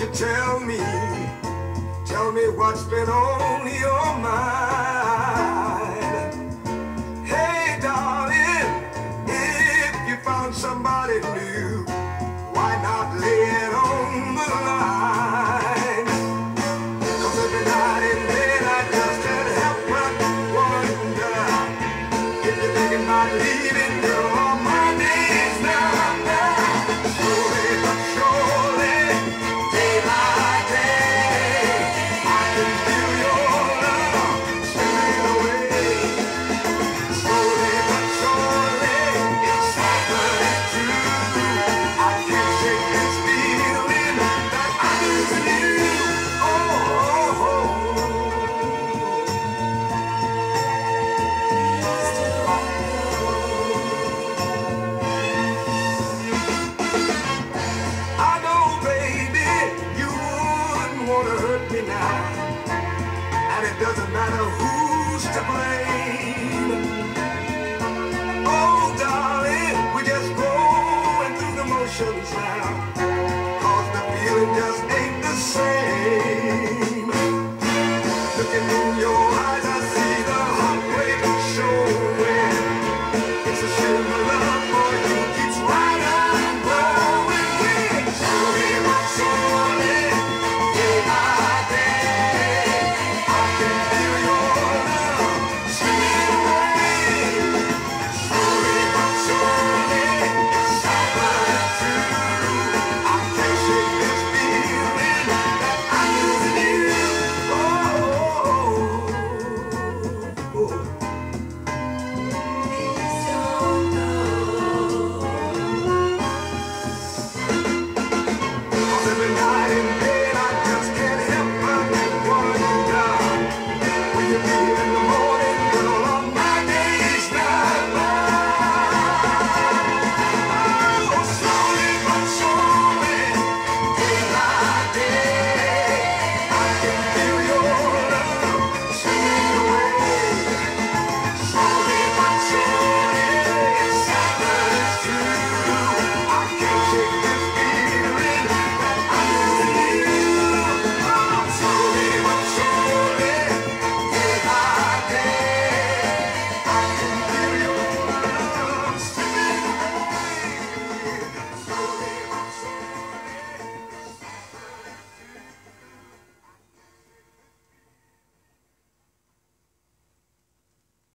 you tell me what's been on your mind. Hey, darling, if you found somebody new, why not lay it on the line? 'Cause every night and day I just can't help but wonder if you're thinking about leaving, girl, all my days now. Slowly but surely, day by day, I can feel your love slipping away. Slowly but surely, it's happening true. I can't shake this feeling that I'm losing you. Oh, I know, baby, you wouldn't want to hurt me now, and it doesn't matter who's to blame.